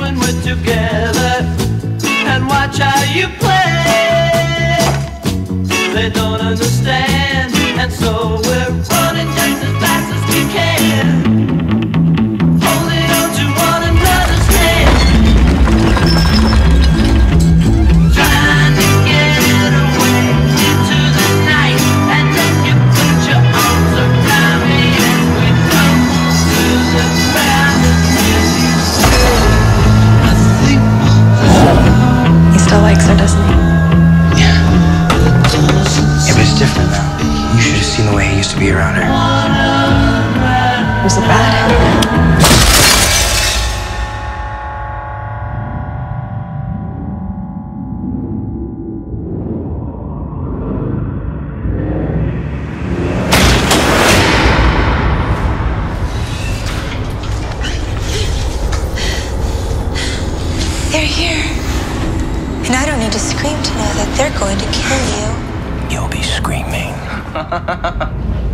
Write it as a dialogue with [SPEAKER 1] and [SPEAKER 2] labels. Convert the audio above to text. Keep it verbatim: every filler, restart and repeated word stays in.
[SPEAKER 1] when we're together and watch how you play. They don't understand, and so we're running just as fast as we can, holding on to one another's hand, trying to get away into the night. And then you put your arms around me as we come to the ground. I think
[SPEAKER 2] he still likes her, doesn't he?
[SPEAKER 3] Yeah. Yeah, but it's different now. You should have seen the way he used to be around her.
[SPEAKER 2] Was it bad?
[SPEAKER 4] They're here. And I don't need to scream to know that they're going to kill you.
[SPEAKER 3] You'll be screaming.